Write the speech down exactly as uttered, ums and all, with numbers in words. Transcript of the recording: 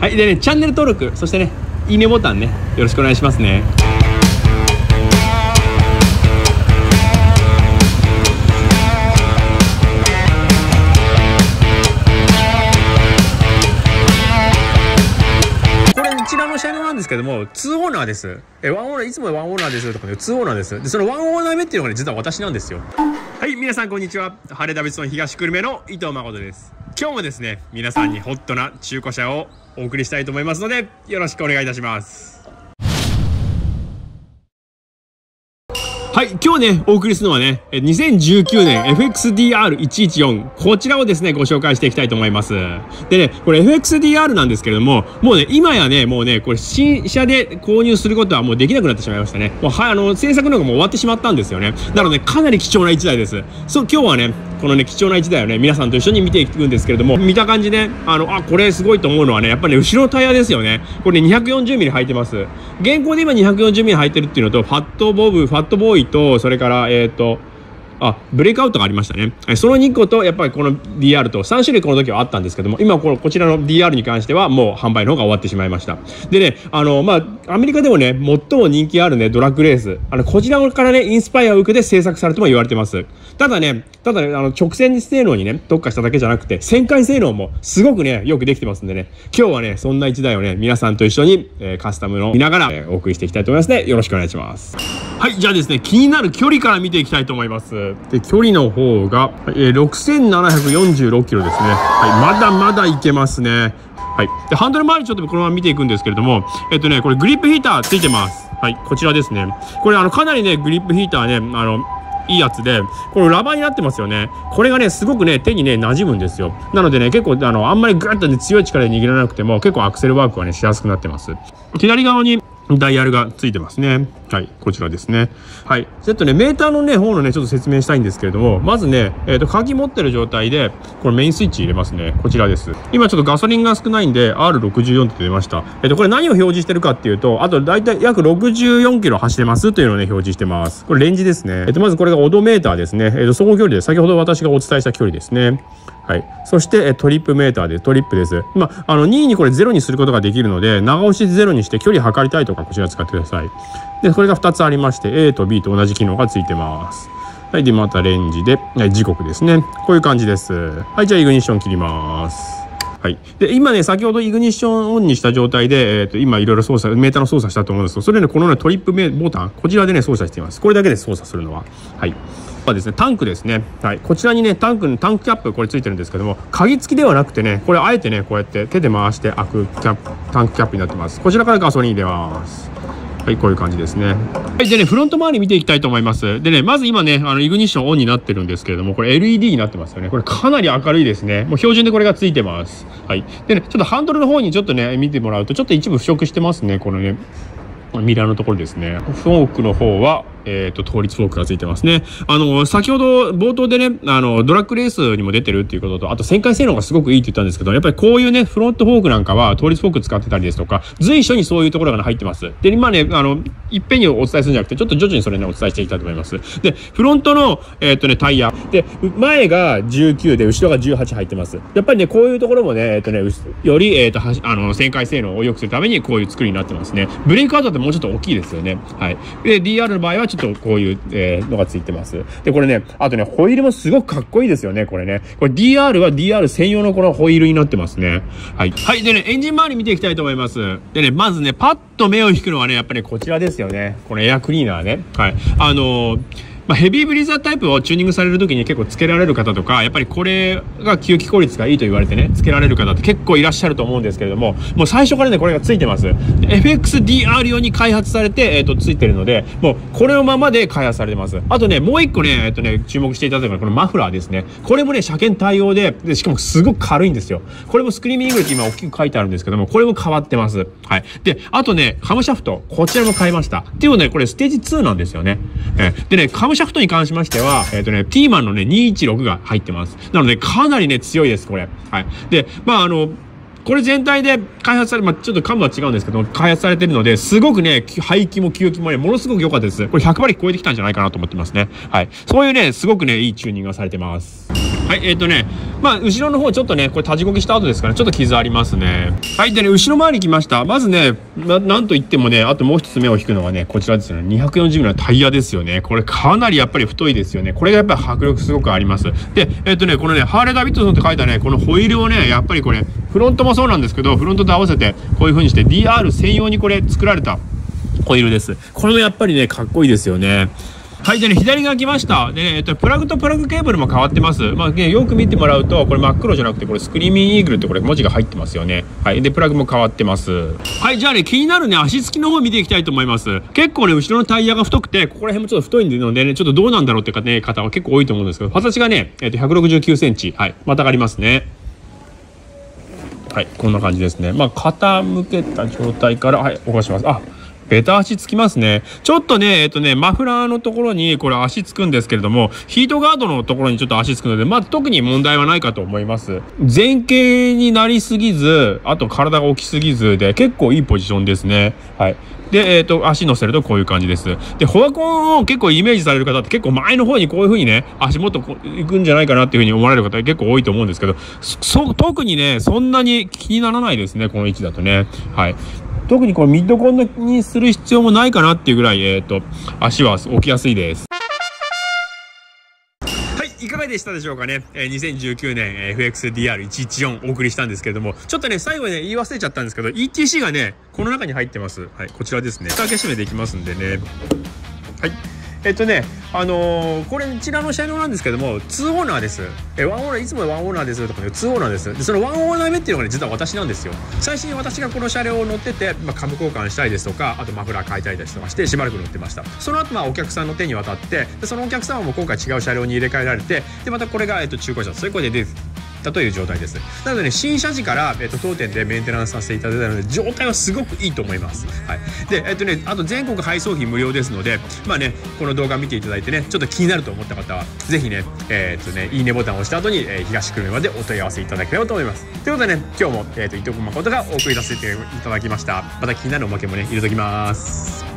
はい。でね、チャンネル登録、そしてね、いいねボタンね、よろしくお願いしますね。こちらの車両なんですけども、ツーオーナーです。え、ワンオーナー、いつもワンオーナーですとかね、ツーオーナーです。で、そのワンオーナー目っていうのがね、実は私なんですよ。はい、皆さんこんにちは。ハーレーダビッドソン東久留米の伊藤誠です。今日もですね、皆さんにホットな中古車をお送りしたいと思いますので、よろしくお願いいたします。はい、今日ね、お送りするのはね、にせんじゅうきゅうねん エフエックスディーアールいちいちよん、こちらをですね、ご紹介していきたいと思います。でね、これ エフエックスディーアール なんですけれども、もうね、今やね、もうね、これ新車で購入することはもうできなくなってしまいましたね。もうは、あの、制作の方がもう終わってしまったんですよね。なので、かなり貴重ないちだいです。そう、今日はね、このね、貴重ないちだいをね、皆さんと一緒に見ていくんですけれども、見た感じね、あの、あ、これすごいと思うのはね、やっぱりね、後ろのタイヤですよね。これね、にひゃくよんじゅうミリ入ってます。現行で今にひゃくよんじゅうミリ入ってるっていうのと、ファットボブ、ファットボーイと、それから、えっと、あ、ブレイクアウトがありましたね。そのにこと、やっぱりこの ディーアール とさんしゅるいこの時はあったんですけども、今このこちらの ディーアール に関してはもう販売の方が終わってしまいました。でね、あの、まあ、アメリカでもね、最も人気あるね、ドラッグレース、あの、こちらからね、インスパイアを受けて制作されても言われてます。ただね、ただね、あの、直線性能にね、特化しただけじゃなくて、旋回性能もすごくね、よくできてますんでね、今日はね、そんないちだいをね、皆さんと一緒に、えー、カスタムの見ながら、えー、お送りしていきたいと思いますね。よろしくお願いします。はい、じゃあですね、気になる距離から見ていきたいと思います。で、距離の方が、えー、ろくせんななひゃくよんじゅうろっキロですね。はい、まだまだいけますね。はい。で、ハンドル周りちょっとこのまま見ていくんですけれども、えっとね、これグリップヒーターついてます。はい、こちらですね。これあの、かなりね、グリップヒーターね、あの、いいやつで、これラバーになってますよね。これがね、すごくね、手にね、馴染むんですよ。なのでね、結構、あの、あんまりグッとね、強い力で握らなくても、結構アクセルワークはね、しやすくなってます。左側に、ダイヤルがついてますね。はい。こちらですね。はい。ちょっとね、メーターのね、方のね、ちょっと説明したいんですけれども、まずね、えっと、鍵持ってる状態で、これメインスイッチ入れますね。こちらです。今ちょっとガソリンが少ないんで、アールろくじゅうよん って出ました。えっと、これ何を表示してるかっていうと、あと大体約ろくじゅうよんキロ走ってますというのをね、表示してます。これレンジですね。えっと、まずこれがオドメーターですね。えっと、走行距離で、先ほど私がお伝えした距離ですね。はい。そして、トリップメーターでトリップです。まあ、あの、にいにこれゼロにすることができるので、長押しゼロにして距離測りたいとか、こちら使ってください。で、これがふたつありまして、A と B と同じ機能がついてます。はい。で、またレンジで、時刻ですね。こういう感じです。はい。じゃあ、イグニッション切ります。はい。で、今ね、先ほどイグニッションオンにした状態で、えっと、今いろいろ操作、メーターの操作したと思うんですけど、それね、このね、トリップメボタン、こちらでね、操作しています。これだけで操作するのは。はい。ですね、タンクですね。はい。こちらにね、タンクのタンクキャップ、これついてるんですけども、鍵付きではなくてね、これあえてね、こうやって手で回して開くキャップ、タンクキャップになってます。こちらからガソリン入れます。はい、こういう感じですね。はい。でね、フロント周り見ていきたいと思います。でね、まず今ね、あの、イグニッションオンになってるんですけれども、これ エルイーディー になってますよね。これかなり明るいですね。もう標準でこれがついてます。はい。でね、ちょっとハンドルの方にちょっとね、見てもらうと、ちょっと一部腐食してますね。このね、ミラーのところですね。フォークの方は、えっと、倒立フォークがついてますね。あの、先ほど冒頭でね、あの、ドラッグレースにも出てるっていうことと、あと旋回性能がすごくいいって言ったんですけど、やっぱりこういうね、フロントフォークなんかは倒立フォーク使ってたりですとか、随所にそういうところが入ってます。で、今ね、あの、いっぺんにお伝えするんじゃなくて、ちょっと徐々にそれね、お伝えしていきたいと思います。で、フロントの、えっとね、タイヤ。で、前がじゅうきゅうで、後ろがじゅうはち入ってます。やっぱりね、こういうところもね、えっとね、より、えっと、あの、旋回性能を良くするために、こういう作りになってますね。ブレークアウトってもうちょっと大きいですよね。はい。で、ディーアール の場合は、ちょっとこういう、えー、のがついてます。で、これね、あとね、ホイールもすごくかっこいいですよね、これね。これ ディーアール は ディーアール 専用のこのホイールになってますね。はい。はい。でね、エンジン周り見ていきたいと思います。でね、まずね、パッと目を引くのはね、やっぱりこちらですよね。このエアクリーナーね。はい。あのー、まあ、ヘビーブリーザータイプをチューニングされるときに結構つけられる方とか、やっぱりこれが吸気効率がいいと言われてね、つけられる方って結構いらっしゃると思うんですけれども、もう最初からね、これがついてます。エフエックスディーアール 用に開発されて、えっと、ついてるので、もうこれのままで開発されてます。あとね、もう一個ね、えっとね、注目していただくのはこのマフラーですね。これもね、車検対応で、でしかもすごく軽いんですよ。これもスクリーミングって今大きく書いてあるんですけども、これも変わってます。はい。で、あとね、カムシャフト、こちらも変えました。っていうのね、これステージツーなんですよね。えでね、カムシャフトに関しましては、えっとね、ティーマンのね、にひゃくじゅうろくが入ってます。なので、かなりね、強いです、これ。はい。で、まあ、あの、 これ全体で開発され、まあ、ちょっと幹部は違うんですけど、開発されてるので、すごくね、排気も吸気もね、ものすごく良かったです。これひゃくばり超えてきたんじゃないかなと思ってますね。はい。そういうね、すごくね、いいチューニングがされてます。はい、えっとね、まあ、後ろの方ちょっとね、これ立ちこぎした後ですからね、ちょっと傷ありますね。はい、でね、後ろ回り来ました。まずね、な、なんといってもね、あともう一つ目を引くのがね、こちらですよね。にひゃくよんじゅうミリのタイヤですよね。これかなりやっぱり太いですよね。これがやっぱり迫力すごくあります。で、えっとね、このね、ハーレー・ダビッドソンって書いたね、このホイールをね、やっぱりこれ、フロントもそうなんですけど、フロントと合わせて、こういう風にして ディーアール 専用にこれ作られたホイールです。これもやっぱりね、かっこいいですよね。はい、でね、左が来ました。でね、えっと、プラグとプラグケーブルも変わってます。まあ、ね、よく見てもらうと、これ真っ黒じゃなくて、これスクリーミンイーグルってこれ文字が入ってますよね。はい。で、プラグも変わってます。はい、じゃあね、気になるね、足つきの方見ていきたいと思います。結構ね、後ろのタイヤが太くて、ここら辺もちょっと太いのでね、ちょっとどうなんだろうってかね、方は結構多いと思うんですけど、私がね、えっと、ひゃくろくじゅうきゅうセンチ。はい。またがりますね。はい、こんな感じですね。まあ、傾けた状態から、はい、起こします。あ、ベタ足つきますね。ちょっとね、えっとね、マフラーのところにこれ足つくんですけれども、ヒートガードのところにちょっと足つくので、まあ特に問題はないかと思います。前傾になりすぎず、あと体が大きすぎずで、結構いいポジションですね。はい。で、えっと、足乗せるとこういう感じです。で、フォアコンを結構イメージされる方って結構前の方にこういう風にね、足元行くんじゃないかなっていう風に思われる方結構多いと思うんですけど、そ、特にね、そんなに気にならないですね、この位置だとね。はい。特にこのミッドコンにする必要もないかなっていうぐらい、えっと、足は置きやすいです。はい、いかがでしたでしょうかね。えー、にせんじゅうきゅうねん エフエックスディーアールいちいちよん お送りしたんですけれども、ちょっとね、最後にね、言い忘れちゃったんですけど、イーティーシー がね、この中に入ってます。はい、こちらですね。蓋開け閉めできますんでね。はい。えっとね、あのー、これ、こちらの車両なんですけども、ツーオーナーです。え、ワンオーナー、いつもワンオーナーですとかね、ツーオーナーです。で、そのワンオーナー目っていうのがね、実は私なんですよ。最初に私がこの車両を乗ってて、まあ、株交換したりですとか、あとマフラー変えたりですとかして、しばらく乗ってました。その後、まあ、お客さんの手に渡って、でそのお客さんはもう今回違う車両に入れ替えられて、で、またこれが、えっと、中古車、そういう声で出てたという状態です。なのでね、新車時から、えっと、当店でメンテナンスさせていただいたので、状態はすごくいいと思います。はい。で、えっとね、あと全国配送費無料ですので、まあね、この動画見ていただいてね、ちょっと気になると思った方は、ぜひね、えー、っとね、いいねボタンを押した後に、えー、東久留米までお問い合わせいただければと思います。ということでね、今日も、えー、っと、伊藤誠がお送りさせていただきました。また気になるおまけもね、入れときます。